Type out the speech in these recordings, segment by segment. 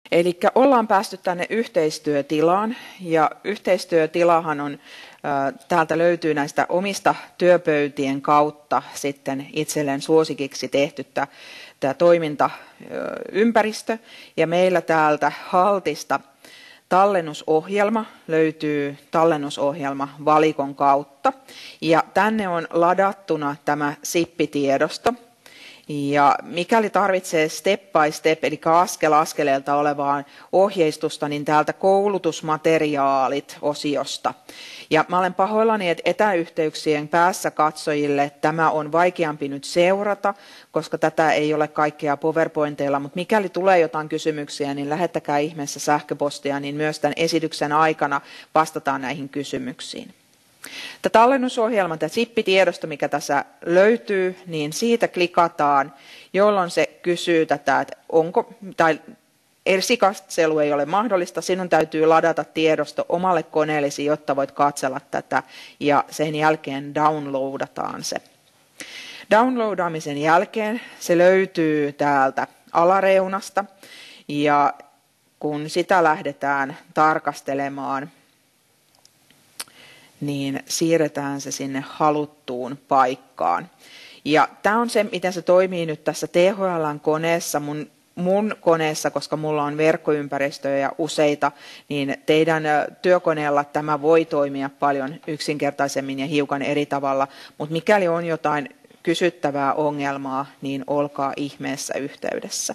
Eli ollaan päästy tänne yhteistyötilaan ja yhteistyötilahan on, täältä löytyy näistä omista työpöytien kautta sitten itselleen suosikiksi tehty tämä toimintaympäristö ja meillä täältä Haltista tallennusohjelma löytyy tallennusohjelma valikon kautta ja tänne on ladattuna tämä SIP-tiedosto. Ja mikäli tarvitsee step by step, eli askel askeleelta olevaa ohjeistusta, niin täältä koulutusmateriaalit-osiosta. Ja mä olen pahoillani, että etäyhteyksien päässä katsojille tämä on vaikeampi nyt seurata, koska tätä ei ole kaikkea PowerPointeilla, mutta mikäli tulee jotain kysymyksiä, niin lähettäkää ihmeessä sähköpostia, niin myös tämän esityksen aikana vastataan näihin kysymyksiin. Tämä tallennusohjelma, tämä SIP-tiedosto, mikä tässä löytyy, niin siitä klikataan, jolloin se kysyy tätä, että onko, tai esikatselu ei ole mahdollista, sinun täytyy ladata tiedosto omalle koneellesi, jotta voit katsella tätä, ja sen jälkeen downloadataan se. Downloadaamisen jälkeen se löytyy täältä alareunasta, ja kun sitä lähdetään tarkastelemaan, niin siirretään se sinne haluttuun paikkaan. Ja tämä on se, miten se toimii nyt tässä THL:n koneessa, mun koneessa, koska mulla on verkkoympäristöjä useita, niin teidän työkoneella tämä voi toimia paljon yksinkertaisemmin ja hiukan eri tavalla, mutta mikäli on jotain kysyttävää ongelmaa, niin olkaa ihmeessä yhteydessä.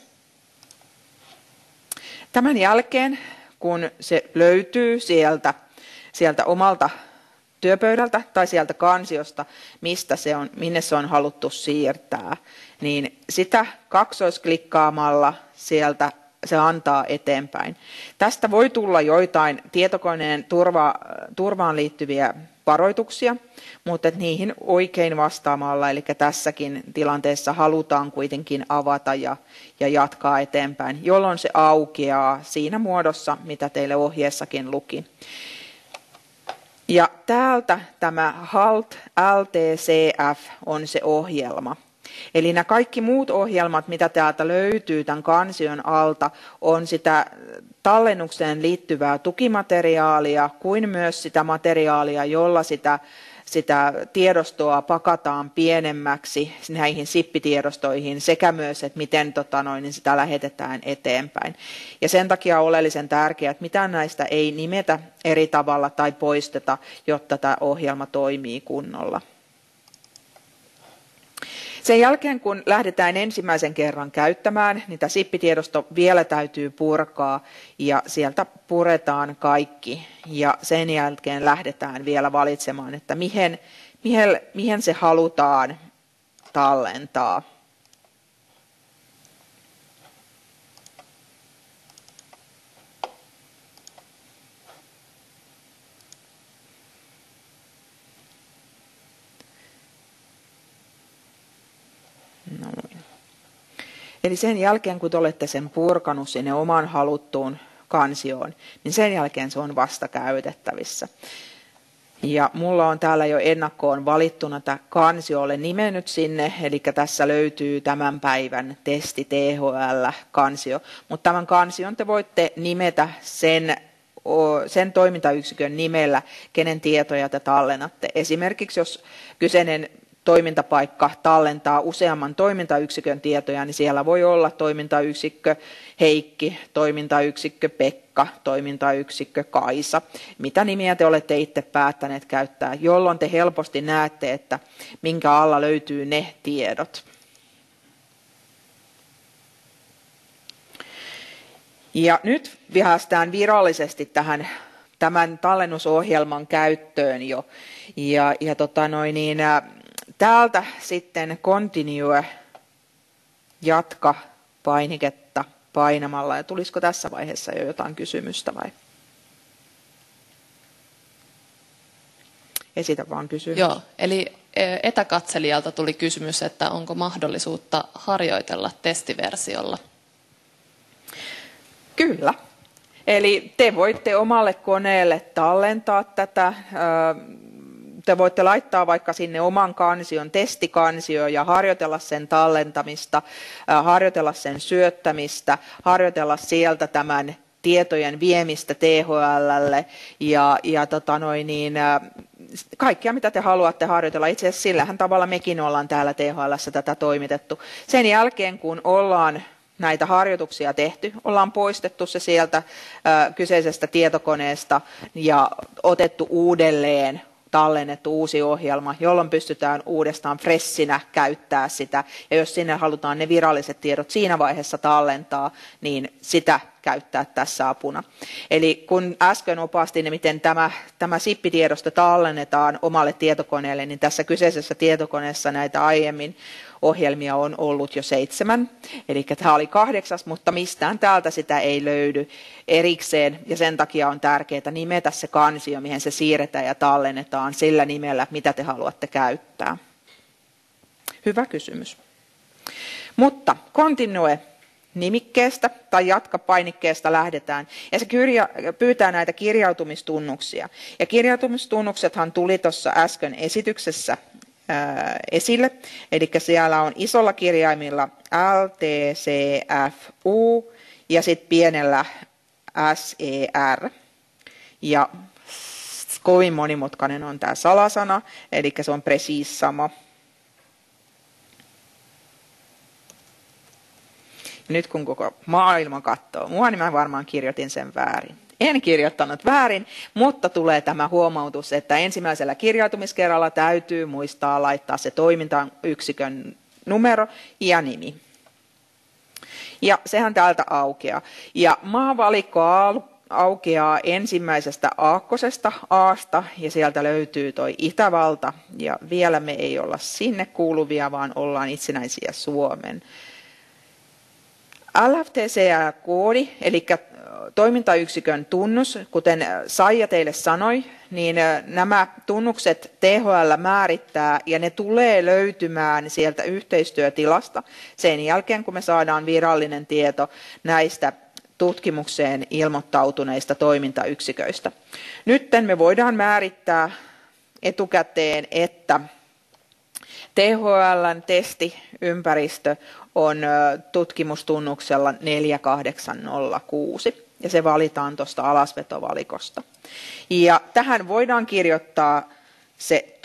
Tämän jälkeen, kun se löytyy sieltä omalta työpöydältä tai sieltä kansiosta, minne se on haluttu siirtää, niin sitä kaksoisklikkaamalla sieltä se antaa eteenpäin. Tästä voi tulla joitain tietokoneen turvaan liittyviä varoituksia, mutta niihin oikein vastaamalla, eli tässäkin tilanteessa halutaan kuitenkin avata ja jatkaa eteenpäin, jolloin se aukeaa siinä muodossa, mitä teille ohjeessakin luki. Ja täältä tämä HALT LTCF on se ohjelma. Eli nämä kaikki muut ohjelmat, mitä täältä löytyy tämän kansion alta, on sitä tallennukseen liittyvää tukimateriaalia, kuin myös sitä materiaalia, jolla sitä tiedostoa pakataan pienemmäksi näihin SIP-tiedostoihin sekä myös, että miten niin sitä lähetetään eteenpäin. Ja sen takia on oleellisen tärkeää, että mitään näistä ei nimetä eri tavalla tai poisteta, jotta tämä ohjelma toimii kunnolla. Sen jälkeen, kun lähdetään ensimmäisen kerran käyttämään, niin tämä SIP-tiedosto vielä täytyy purkaa ja sieltä puretaan kaikki. Ja sen jälkeen lähdetään vielä valitsemaan, että mihin se halutaan tallentaa. Noin. Eli sen jälkeen, kun te olette sen purkanut sinne oman haluttuun kansioon, niin sen jälkeen se on vasta käytettävissä. Ja mulla on täällä jo ennakkoon valittuna tämä kansio, olen nimennyt sinne, eli tässä löytyy tämän päivän testi THL-kansio, mutta tämän kansion te voitte nimetä sen toimintayksikön nimellä, kenen tietoja te tallennatte. Esimerkiksi jos kyseinen toimintapaikka tallentaa useamman toimintayksikön tietoja, niin siellä voi olla toimintayksikkö Heikki, toimintayksikkö Pekka, toimintayksikkö Kaisa. Mitä nimiä te olette itse päättäneet käyttää, jolloin te helposti näette, että minkä alla löytyy ne tiedot. Ja nyt päästään virallisesti tämän tallennusohjelman käyttöön jo. Täältä sitten continue, jatka painiketta painamalla. Ja tulisiko tässä vaiheessa jo jotain kysymystä vai? Esitä vaan kysymys. Joo, eli etäkatselijalta tuli kysymys, että onko mahdollisuutta harjoitella testiversiolla? Kyllä. Eli te voitte omalle koneelle tallentaa tätä te voitte laittaa vaikka sinne oman kansion, testikansio ja harjoitella sen tallentamista, harjoitella sen syöttämistä, harjoitella sieltä tämän tietojen viemistä THL:lle ja kaikkea mitä te haluatte harjoitella. Itse asiassa sillähän tavalla mekin ollaan täällä THL:ssä tätä toimitettu. Sen jälkeen kun ollaan näitä harjoituksia tehty, ollaan poistettu se sieltä kyseisestä tietokoneesta ja otettu uudelleen tallennettu uusi ohjelma, jolloin pystytään uudestaan freshinä käyttää sitä. Ja jos sinne halutaan ne viralliset tiedot siinä vaiheessa tallentaa, niin sitä käyttää tässä apuna. Eli kun äsken opastin, miten tämä SIP-tiedosto tallennetaan omalle tietokoneelle, niin tässä kyseisessä tietokoneessa näitä aiemmin ohjelmia on ollut jo 7, eli tämä oli 8, mutta mistään täältä sitä ei löydy erikseen, ja sen takia on tärkeää nimetä se kansio, mihin se siirretään ja tallennetaan sillä nimellä, mitä te haluatte käyttää. Hyvä kysymys. Mutta continue nimikkeestä tai jatka painikkeesta lähdetään, ja se pyytää näitä kirjautumistunnuksia. Ja kirjautumistunnuksethan tuli tuossa äsken esityksessä esille, eli siellä on isolla kirjaimilla LTCFU ja sitten pienellä SER. Ja kovin monimutkainen on tämä salasana, eli se on precis sama. Nyt kun koko maailma katsoo mua, niin mä varmaan kirjoitin sen väärin. En kirjoittanut väärin, mutta tulee tämä huomautus, että ensimmäisellä kirjautumiskerralla täytyy muistaa laittaa se toimintayksikön numero ja nimi. Ja sehän täältä aukeaa. Ja maavalikko aukeaa ensimmäisestä aakkosesta Aasta ja sieltä löytyy toi Itävalta. Ja vielä me ei olla sinne kuuluvia, vaan ollaan itsenäisiä Suomen. LFTCR-koodi, eli toimintayksikön tunnus, kuten Saija teille sanoi, niin nämä tunnukset THL määrittää ja ne tulee löytymään sieltä yhteistyötilasta sen jälkeen, kun me saadaan virallinen tieto näistä tutkimukseen ilmoittautuneista toimintayksiköistä. Nyt me voidaan määrittää etukäteen, että THL:n testiympäristö on tutkimustunnuksella 4806 ja se valitaan tuosta alasvetovalikosta. Ja tähän voidaan kirjoittaa se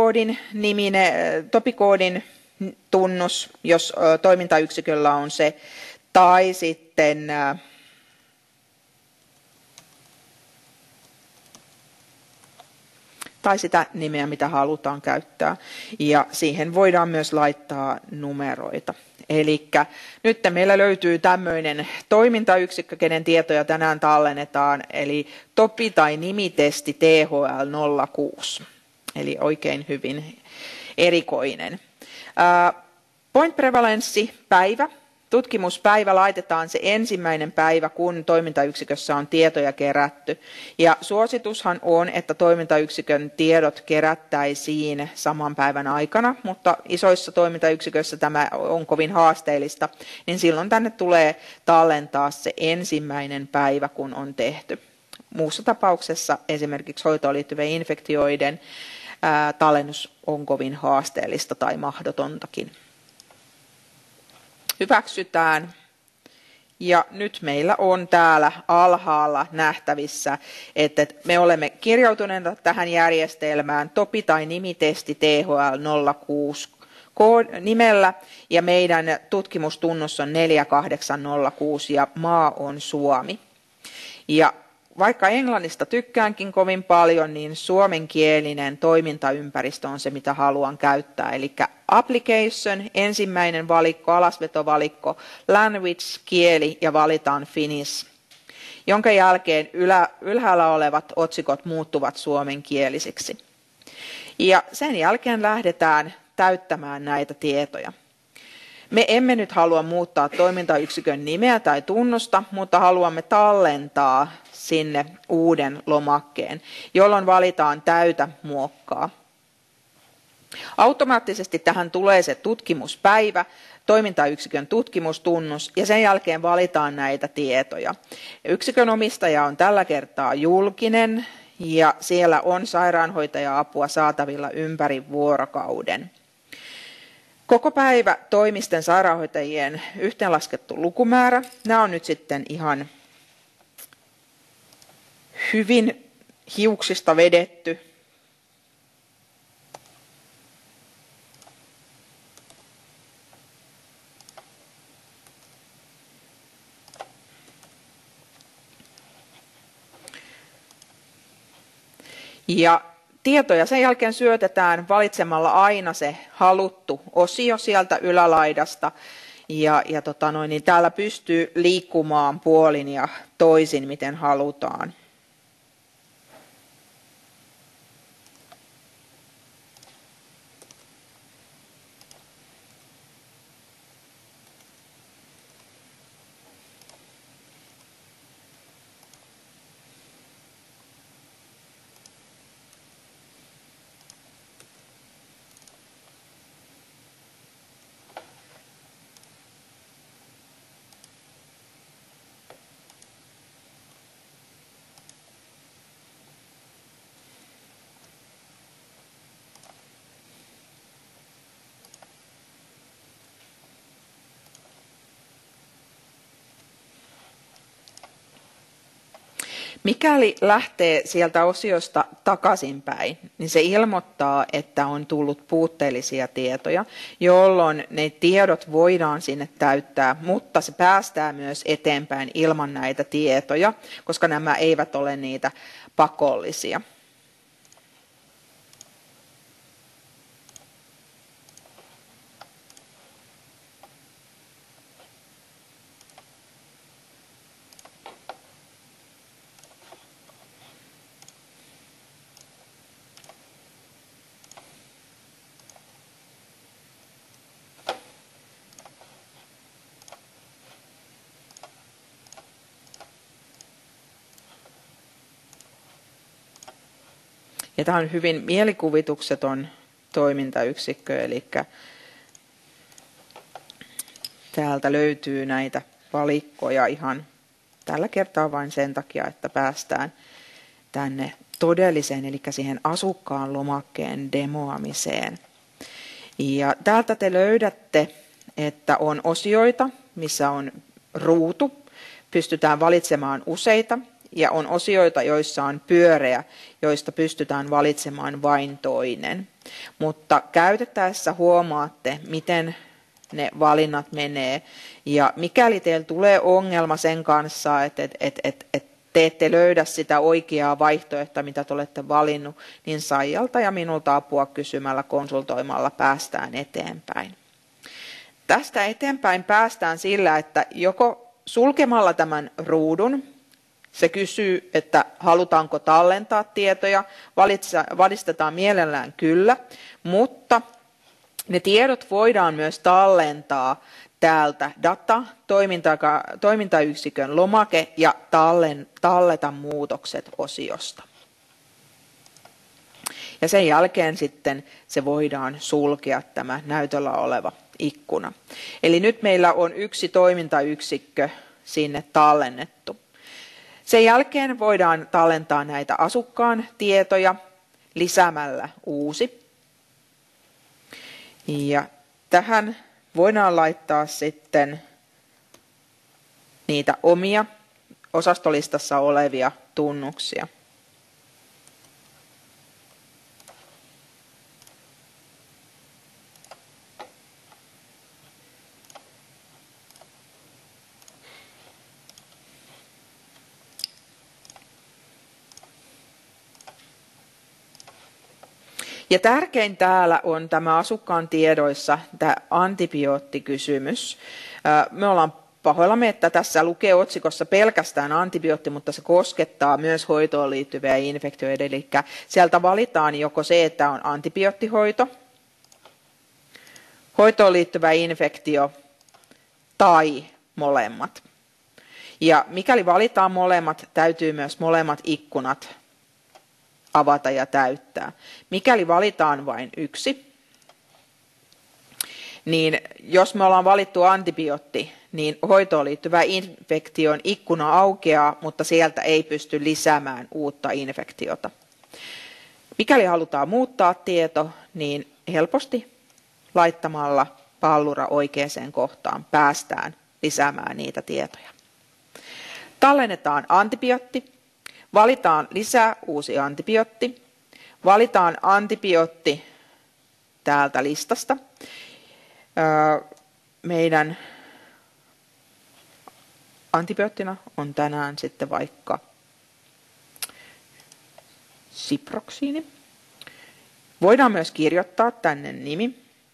topikoodin tunnus, jos toimintayksiköllä on se, tai sitten tai sitä nimeä, mitä halutaan käyttää. Ja siihen voidaan myös laittaa numeroita. Eli nyt meillä löytyy tämmöinen toimintayksikkö, kenen tietoja tänään tallennetaan, eli topi- tai nimitesti THL06. Eli oikein hyvin erikoinen. Point prevalence-päivä. Tutkimuspäivä laitetaan se ensimmäinen päivä, kun toimintayksikössä on tietoja kerätty. Ja suositushan on, että toimintayksikön tiedot kerättäisiin saman päivän aikana, mutta isoissa toimintayksiköissä tämä on kovin haasteellista, niin silloin tänne tulee tallentaa se ensimmäinen päivä, kun on tehty. Muussa tapauksessa esimerkiksi hoitoon liittyvien infektioiden tallennus on kovin haasteellista tai mahdotontakin. Hyväksytään. Ja nyt meillä on täällä alhaalla nähtävissä, että me olemme kirjautuneet tähän järjestelmään topi- tai nimitesti THL06 nimellä ja meidän tutkimustunnus on 4806 ja maa on Suomi. Ja vaikka englannista tykkäänkin kovin paljon, niin suomenkielinen toimintaympäristö on se, mitä haluan käyttää. Eli application, ensimmäinen valikko, alasvetovalikko, language, kieli ja valitaan Finnish, jonka jälkeen ylhäällä olevat otsikot muuttuvat suomenkielisiksi. Ja sen jälkeen lähdetään täyttämään näitä tietoja. Me emme nyt halua muuttaa toimintayksikön nimeä tai tunnusta, mutta haluamme tallentaa sinne uuden lomakkeen, jolloin valitaan täytä muokkaa. Automaattisesti tähän tulee se tutkimuspäivä, toimintayksikön tutkimustunnus ja sen jälkeen valitaan näitä tietoja. Yksikön omistaja on tällä kertaa julkinen ja siellä on sairaanhoitaja-apua saatavilla ympäri vuorokauden. Koko päivä toimisten sairaanhoitajien yhteenlaskettu lukumäärä. Nämä on nyt sitten ihan hyvin hiuksista vedetty. Ja tietoja sen jälkeen syötetään valitsemalla aina se haluttu osio sieltä ylälaidasta. Niin täällä pystyy liikkumaan puolin ja toisin, miten halutaan. Mikäli lähtee sieltä osiosta takaisinpäin, niin se ilmoittaa, että on tullut puutteellisia tietoja, jolloin ne tiedot voidaan sinne täyttää, mutta se päästää myös eteenpäin ilman näitä tietoja, koska nämä eivät ole niitä pakollisia. Ja tämä on hyvin mielikuvitukseton toimintayksikkö, eli täältä löytyy näitä valikkoja ihan tällä kertaa vain sen takia, että päästään tänne todelliseen, eli siihen asukkaan lomakkeen demoamiseen. Ja täältä te löydätte, että on osioita, missä on ruutu, pystytään valitsemaan useita, ja on osioita, joissa on pyöreä, joista pystytään valitsemaan vain toinen. Mutta käytettäessä huomaatte, miten ne valinnat menee. Ja mikäli teillä tulee ongelma sen kanssa, että te ette löydä sitä oikeaa vaihtoehtoa, mitä te olette valinnut, niin Saijalta ja minulta apua kysymällä, konsultoimalla päästään eteenpäin. Tästä eteenpäin päästään sillä, että joko sulkemalla tämän ruudun, se kysyy, että halutaanko tallentaa tietoja, valistetaan mielellään kyllä, mutta ne tiedot voidaan myös tallentaa täältä data, toimintayksikön lomake ja talleta muutokset osiosta. Ja sen jälkeen sitten se voidaan sulkea tämä näytöllä oleva ikkuna. Eli nyt meillä on yksi toimintayksikkö sinne tallennettu. Sen jälkeen voidaan tallentaa näitä asukkaan tietoja lisäämällä uusi. Ja tähän voidaan laittaa sitten niitä omia osastolistassa olevia tunnuksia. Ja tärkein täällä on tämä asukkaan tiedoissa tämä antibioottikysymys. Me ollaan pahoillamme, että tässä lukee otsikossa pelkästään antibiootti, mutta se koskettaa myös hoitoon liittyviä infektioita. Eli sieltä valitaan joko se, että on antibioottihoito, hoitoon liittyvä infektio tai molemmat. Ja mikäli valitaan molemmat, täytyy myös molemmat ikkunat avata ja täyttää. Mikäli valitaan vain yksi, niin jos me ollaan valittu antibiootti, niin hoitoon liittyvä infektion ikkuna aukeaa, mutta sieltä ei pysty lisäämään uutta infektiota. Mikäli halutaan muuttaa tieto, niin helposti laittamalla pallura oikeaan kohtaan päästään lisäämään niitä tietoja. Tallennetaan antibiootti, valitaan lisää uusi antibiootti, valitaan antibiootti täältä listasta. Meidän antibioottina on tänään sitten vaikka siproksiini. Voidaan myös kirjoittaa tänne nimi.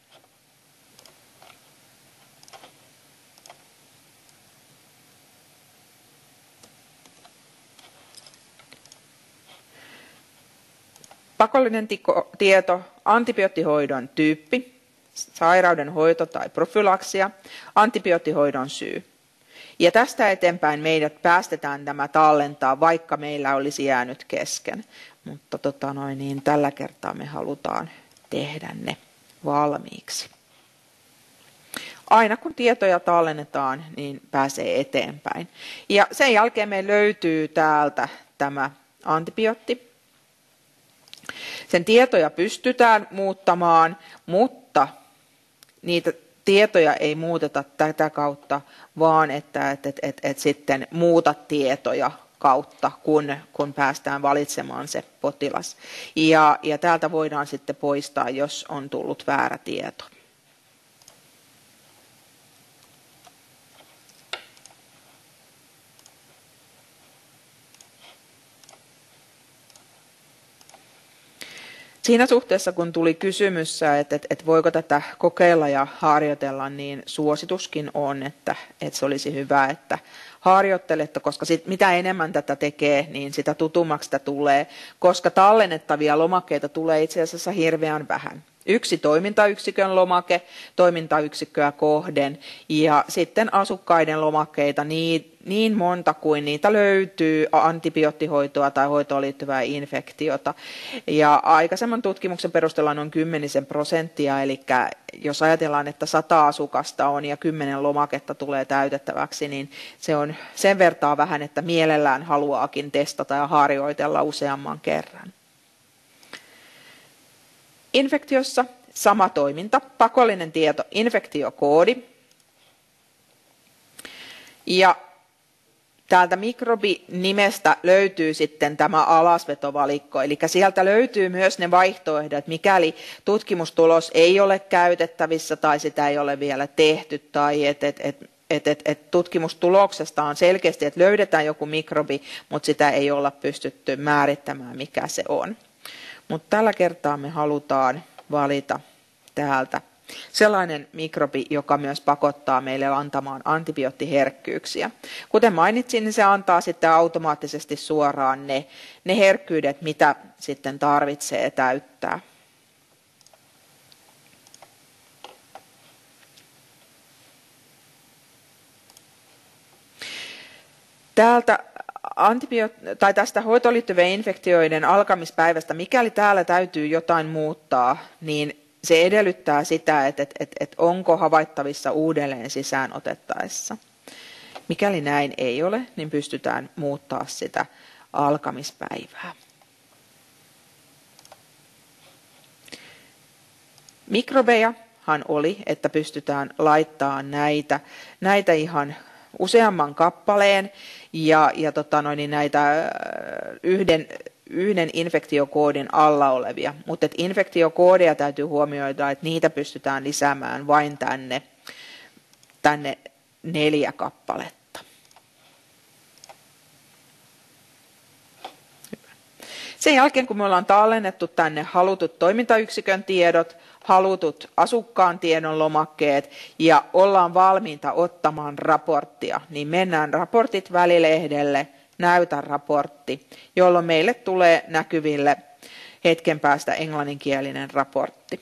Pakollinen tieto, antibioottihoidon tyyppi, sairauden hoito tai profylaksia, antibioottihoidon syy. Ja tästä eteenpäin meidät päästetään tämä tallentaa, vaikka meillä olisi jäänyt kesken. Mutta tällä kertaa me halutaan tehdä ne valmiiksi. Aina kun tietoja tallennetaan, niin pääsee eteenpäin. Ja sen jälkeen me löytyy täältä tämä antibiootti. Sen tietoja pystytään muuttamaan, mutta niitä tietoja ei muuteta tätä kautta, vaan että sitten muuta tietoja kautta, kun päästään valitsemaan se potilas. Ja täältä voidaan sitten poistaa, jos on tullut väärä tieto. Siinä suhteessa, kun tuli kysymys, että voiko tätä kokeilla ja harjoitella, niin suosituskin on, että se olisi hyvä, että harjoittelette, koska mitä enemmän tätä tekee, niin sitä tutummaksi sitä tulee, koska tallennettavia lomakkeita tulee itse asiassa hirveän vähän. Yksi toimintayksikön lomake, toimintayksikköä kohden ja sitten asukkaiden lomakkeita niin monta kuin niitä löytyy antibioottihoitoa tai hoitoon liittyvää infektiota. Ja aikaisemman tutkimuksen perusteella noin 10%, eli jos ajatellaan, että 100 asukasta on ja 10 lomaketta tulee täytettäväksi, niin se on sen vertaa vähän, että mielellään haluaakin testata ja harjoitella useamman kerran. Infektiossa sama toiminta, pakollinen tieto, infektiokoodi. Ja täältä mikrobinimestä löytyy sitten tämä alasvetovalikko, eli sieltä löytyy myös ne vaihtoehdot, mikäli tutkimustulos ei ole käytettävissä tai sitä ei ole vielä tehty tai tutkimustuloksesta on selkeästi, että löydetään joku mikrobi, mutta sitä ei olla pystytty määrittämään, mikä se on. Mutta tällä kertaa me halutaan valita täältä sellainen mikrobi, joka myös pakottaa meille antamaan antibioottiherkkyyksiä. Kuten mainitsin, niin se antaa sitten automaattisesti suoraan ne herkkyydet, mitä sitten tarvitsee täyttää. Tästä hoitoon liittyvien infektioiden alkamispäivästä, mikäli täällä täytyy jotain muuttaa, niin se edellyttää sitä, että onko havaittavissa uudelleen sisään otettaessa. Mikäli näin ei ole, niin pystytään muuttaa sitä alkamispäivää. Mikrobejahan oli, että pystytään laittamaan näitä ihan useamman kappaleen ja näitä yhden infektiokoodin alla olevia, mutta infektiokoodeja täytyy huomioida, että niitä pystytään lisäämään vain tänne 4 kappaletta. Sen jälkeen, kun me ollaan tallennettu tänne halutut toimintayksikön tiedot, halutut asukkaan tiedon lomakkeet ja ollaan valmiita ottamaan raporttia, niin mennään raportit välilehdelle, näytä raportti, jolloin meille tulee näkyville hetken päästä englanninkielinen raportti.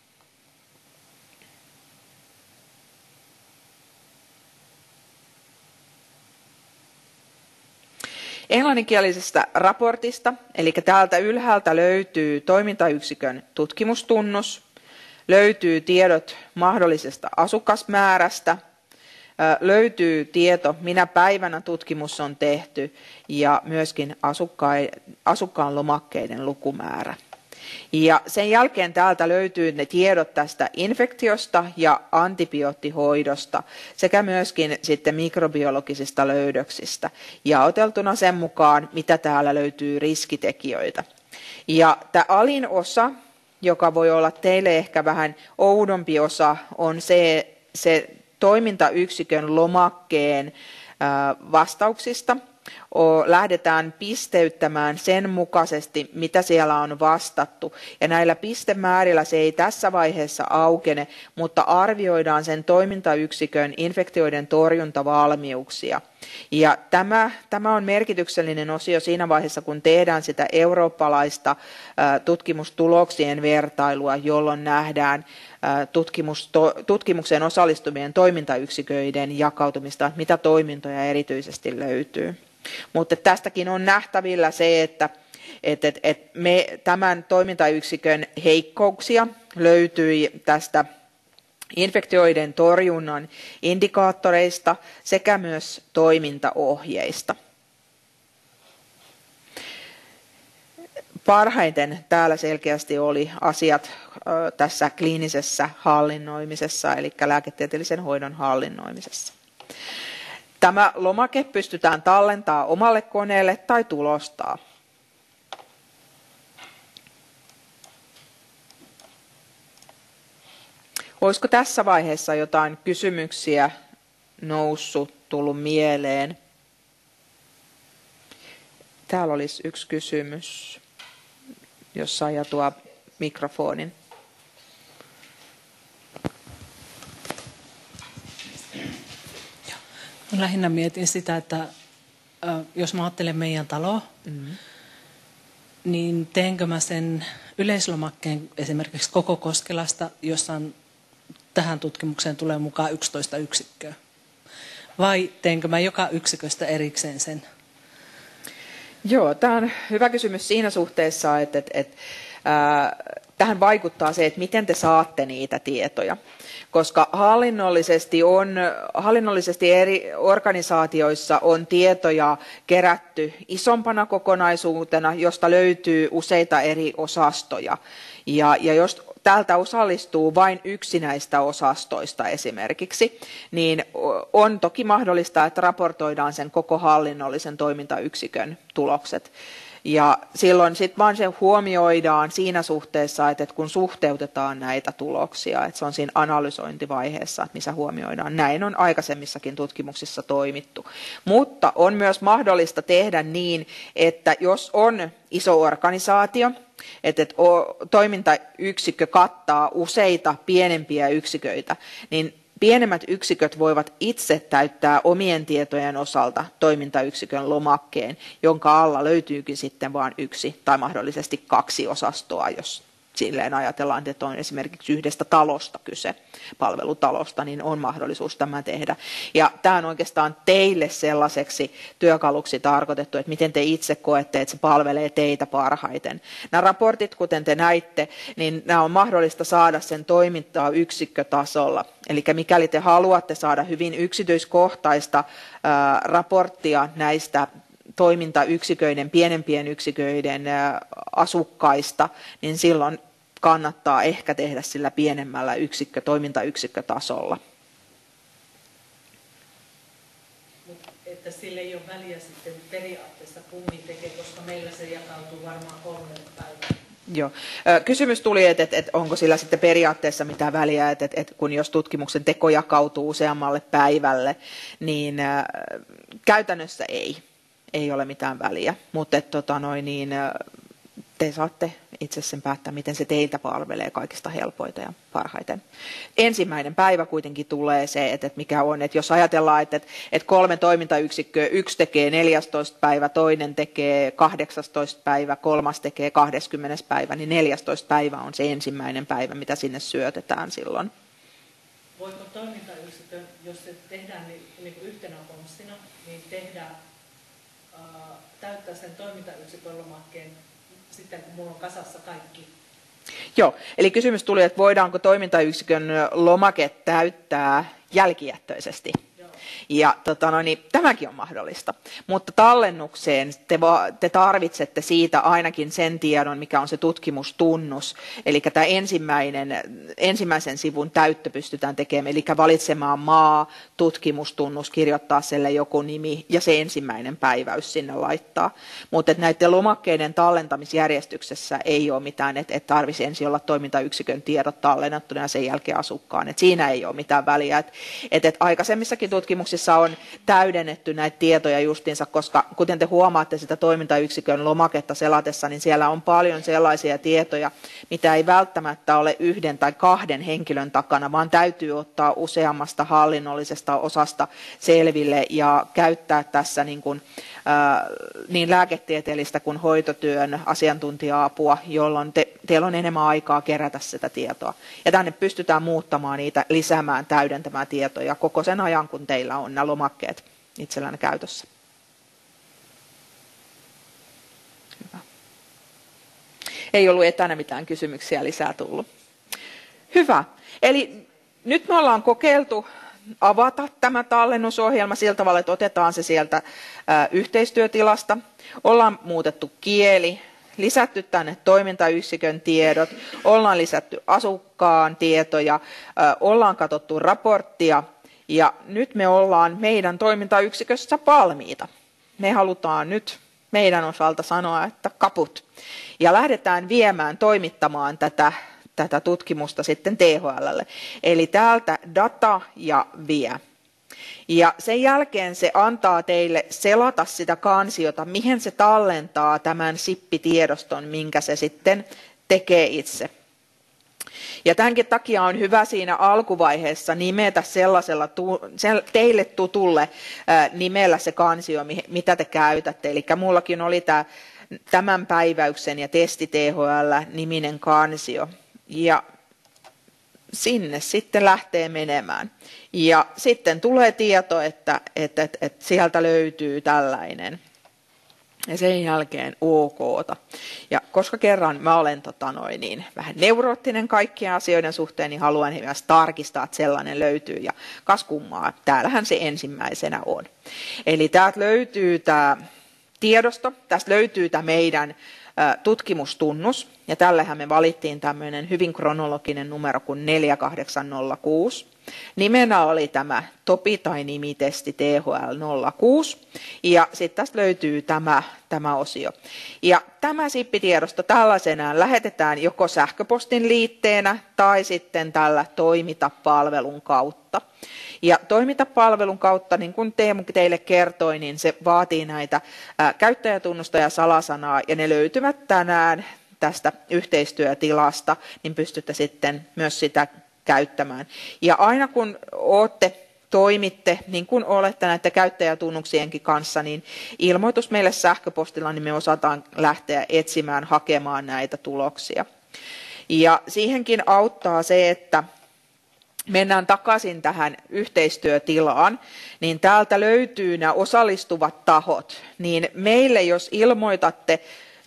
Englanninkielisestä raportista, eli täältä ylhäältä löytyy toimintayksikön tutkimustunnus, löytyy tiedot mahdollisesta asukasmäärästä, löytyy tieto, minä päivänä tutkimus on tehty ja myöskin asukkaan lomakkeiden lukumäärä. Ja sen jälkeen täältä löytyy ne tiedot tästä infektiosta ja antibioottihoidosta sekä myöskin sitten mikrobiologisista löydöksistä jaoteltuna sen mukaan, mitä täällä löytyy riskitekijöitä. Ja tämä alin osa, joka voi olla teille ehkä vähän oudompi osa, on se toimintayksikön lomakkeen vastauksista. Lähdetään pisteyttämään sen mukaisesti, mitä siellä on vastattu. Ja näillä pistemäärillä se ei tässä vaiheessa aukene, mutta arvioidaan sen toimintayksikön infektioiden torjuntavalmiuksia. Ja tämä on merkityksellinen osio siinä vaiheessa, kun tehdään sitä eurooppalaista tutkimustuloksien vertailua, jolloin nähdään tutkimukseen osallistuvien toimintayksiköiden jakautumista, mitä toimintoja erityisesti löytyy. Mutta tästäkin on nähtävillä se, että tämän toimintayksikön heikkouksia löytyi tästä infektioiden torjunnan indikaattoreista sekä myös toimintaohjeista. Parhaiten täällä selkeästi oli asiat tässä kliinisessä hallinnoimisessa, eli lääketieteellisen hoidon hallinnoimisessa. Tämä lomake pystytään tallentamaan omalle koneelle tai tulostaa. Olisiko tässä vaiheessa jotain kysymyksiä noussut, tullut mieleen? Täällä olisi yksi kysymys, jos saa jatua mikrofonin. Lähinnä mietin sitä, että jos mä ajattelen meidän taloa, niin teenkö mä sen yleislomakkeen esimerkiksi koko Koskelasta, jossa on, tähän tutkimukseen tulee mukaan 11 yksikköä? Vai teenkö mä joka yksiköstä erikseen sen? Joo, tämä on hyvä kysymys siinä suhteessa, että tähän vaikuttaa se, että miten te saatte niitä tietoja. Koska hallinnollisesti eri organisaatioissa on tietoja kerätty isompana kokonaisuutena, josta löytyy useita eri osastoja. Ja jos täältä osallistuu vain yksi näistä osastoista esimerkiksi, niin on toki mahdollista, että raportoidaan sen koko hallinnollisen toimintayksikön tulokset. Ja silloin sitten vaan se huomioidaan siinä suhteessa, että kun suhteutetaan näitä tuloksia, että se on siinä analysointivaiheessa, missä huomioidaan. Näin on aikaisemmissakin tutkimuksissa toimittu. Mutta on myös mahdollista tehdä niin, että jos on iso organisaatio, että toimintayksikkö kattaa useita pienempiä yksiköitä, niin pienemmät yksiköt voivat itse täyttää omien tietojen osalta toimintayksikön lomakkeen, jonka alla löytyykin sitten vain yksi tai mahdollisesti kaksi osastoa, jos silleen ajatellaan, että on esimerkiksi yhdestä talosta kyse, palvelutalosta, niin on mahdollisuus tämä tehdä. Ja tämä on oikeastaan teille sellaiseksi työkaluksi tarkoitettu, että miten te itse koette, että se palvelee teitä parhaiten. Nämä raportit, kuten te näitte, niin nämä on mahdollista saada sen toimintaa yksikkötasolla. Eli mikäli te haluatte saada hyvin yksityiskohtaista raporttia näistä toimintayksiköiden, pienempien yksiköiden asukkaista, niin silloin kannattaa ehkä tehdä sillä pienemmällä toimintayksikkötasolla. Että sille ei ole väliä sitten periaatteessa kummin tekee, koska meillä se jakautuu varmaan 3 päivään. Joo. Kysymys tuli, että onko sillä sitten periaatteessa mitään väliä, että kun jos tutkimuksen teko jakautuu useammalle päivälle, niin käytännössä ei ole mitään väliä, mutta te saatte itse sen päättää, miten se teiltä palvelee kaikista helpoita ja parhaiten. Ensimmäinen päivä kuitenkin tulee se, että mikä on, että jos ajatellaan, että 3 toimintayksikköä, yksi tekee 14. päivä, toinen tekee 18. päivä, 3. tekee 20. päivä, niin 14. päivä on se ensimmäinen päivä, mitä sinne syötetään silloin. Voiko toimintayksikkö, jos se tehdään niin yhtenä konssina, niin täyttää sen toimintayksikön lomakkeen sitten, kun minulla on kasassa kaikki Joo, eli kysymys tuli, että voidaanko toimintayksikön lomake täyttää jälkijättöisesti. Ja niin tämäkin on mahdollista, mutta tallennukseen te tarvitsette siitä ainakin sen tiedon, mikä on se tutkimustunnus. Eli tämä ensimmäisen sivun täyttö pystytään tekemään, eli valitsemaan maa, tutkimustunnus, kirjoittaa sille joku nimi ja se ensimmäinen päiväys sinne laittaa. Mutta näiden lomakkeiden tallentamisjärjestyksessä ei ole mitään, että tarvitsisi ensin olla toimintayksikön tiedot tallennettuna ja sen jälkeen asukkaan. Et siinä ei ole mitään väliä. Et aikaisemmissakin tutkimuksissa on täydennetty näitä tietoja justiinsa, koska kuten te huomaatte sitä toimintayksikön lomaketta selatessa, niin siellä on paljon sellaisia tietoja, mitä ei välttämättä ole yhden tai kahden henkilön takana, vaan täytyy ottaa useammasta hallinnollisesta osasta selville ja käyttää tässä niin lääketieteellistä kuin hoitotyön asiantuntija-apua, jolloin teillä on enemmän aikaa kerätä sitä tietoa. Ja tänne pystytään muuttamaan niitä, lisäämään, täydentämään tietoja koko sen ajan, kun teillä on nämä lomakkeet itsellänne käytössä. Hyvä. Ei ollut etänä mitään kysymyksiä lisää tullut. Hyvä. Eli nyt me ollaan kokeiltu avata tämä tallennusohjelma sillä tavalla, että otetaan se sieltä yhteistyötilasta. Ollaan muutettu kieli, lisätty tänne toimintayksikön tiedot, ollaan lisätty asukkaan tietoja, ollaan katsottu raporttia ja nyt me ollaan meidän toimintayksikössä valmiita. Me halutaan nyt meidän osalta sanoa, että kaput. Ja lähdetään toimittamaan tätä tutkimusta sitten THL:lle. Eli täältä data ja vie. Ja sen jälkeen se antaa teille selata sitä kansiota, mihin se tallentaa tämän SIP-tiedoston, minkä se sitten tekee itse. Ja tämänkin takia on hyvä siinä alkuvaiheessa nimetä sellaisella teille tutulle nimellä se kansio, mitä te käytätte. Eli mullakin oli tämän päiväyksen ja testi THL-niminen kansio. Ja sinne sitten lähtee menemään. Ja sitten tulee tieto, että sieltä löytyy tällainen. Ja sen jälkeen OK:ta. Ja koska kerran mä olen vähän neuroottinen kaikkien asioiden suhteen, niin haluan myös tarkistaa, että sellainen löytyy. Ja kas kummaa, täällähän se ensimmäisenä on. Eli täältä löytyy tämä tiedosto, tästä löytyy tämä meidän tutkimustunnus, ja tällähän me valittiin tämmöinen hyvin kronologinen numero kuin 4806. Nimenä oli tämä TOPI tai nimitesti THL06, ja sitten tästä löytyy tämä osio. Ja tämä SIP-tiedosto tällaisenaan lähetetään joko sähköpostin liitteenä tai sitten tällä toimintapalvelun kautta. Ja toimintapalvelun kautta, niin kuin Teemu teille kertoi, niin se vaatii näitä käyttäjätunnusta ja salasanaa, ja ne löytyvät tänään tästä yhteistyötilasta, niin pystytte sitten myös sitä käyttämään. Ja aina kun toimitte, niin kuin olette näiden käyttäjätunnuksienkin kanssa, niin ilmoitus meille sähköpostilla, niin me osataan lähteä etsimään, hakemaan näitä tuloksia. Ja siihenkin auttaa se, että mennään takaisin tähän yhteistyötilaan, niin täältä löytyy nämä osallistuvat tahot. Niin meille, jos ilmoitatte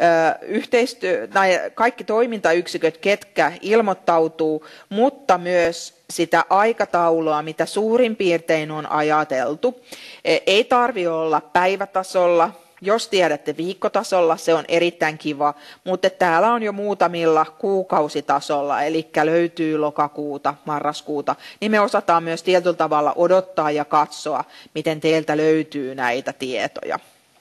kaikki toimintayksiköt, ketkä ilmoittautuu, mutta myös sitä aikataulua, mitä suurin piirtein on ajateltu. Ei tarvitse olla päivätasolla. Jos tiedätte viikkotasolla, se on erittäin kiva, mutta täällä on jo muutamilla kuukausitasolla, eli löytyy lokakuuta, marraskuuta, niin me osataan myös tietyllä tavalla odottaa ja katsoa, miten teiltä löytyy näitä tietoja.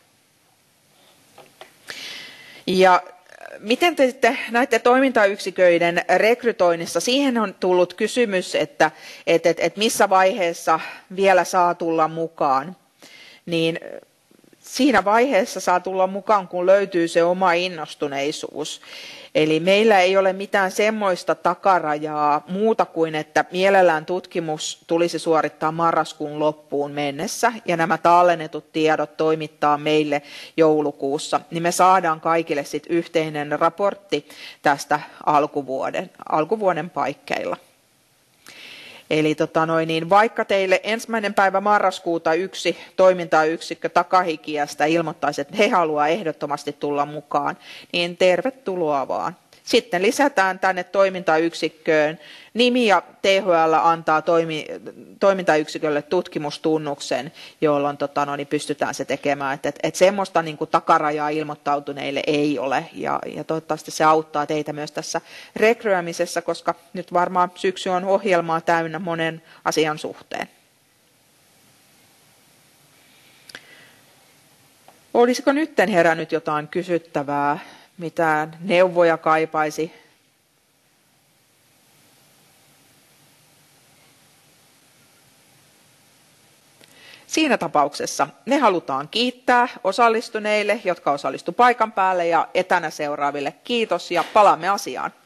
Ja miten te sitten näiden toimintayksiköiden rekrytoinnissa, siihen on tullut kysymys, että missä vaiheessa vielä saa tulla mukaan, niin siinä vaiheessa saa tulla mukaan, kun löytyy se oma innostuneisuus. Eli meillä ei ole mitään semmoista takarajaa muuta kuin, että mielellään tutkimus tulisi suorittaa marraskuun loppuun mennessä ja nämä tallennetut tiedot toimittaa meille joulukuussa, niin me saadaan kaikille sit yhteinen raportti tästä alkuvuoden paikkeilla. Eli vaikka teille 1. päivä marraskuuta yksi toimintayksikkö Takahikiästä ilmoittaisi, että he haluaa ehdottomasti tulla mukaan, niin tervetuloa vaan. Sitten lisätään tänne toimintayksikköön nimi ja THL antaa toimintayksikölle tutkimustunnuksen, jolloin pystytään se tekemään. Et semmoista niin kuin takarajaa ilmoittautuneille ei ole ja toivottavasti se auttaa teitä myös tässä rekryämisessä, koska nyt varmaan syksy on ohjelmaa täynnä monen asian suhteen. Olisiko nytten herännyt jotain kysyttävää? Mitään neuvoja kaipaisi? Siinä tapauksessa me halutaan kiittää osallistuneille, jotka osallistu paikan päälle ja etänä seuraaville. Kiitos ja palaamme asiaan.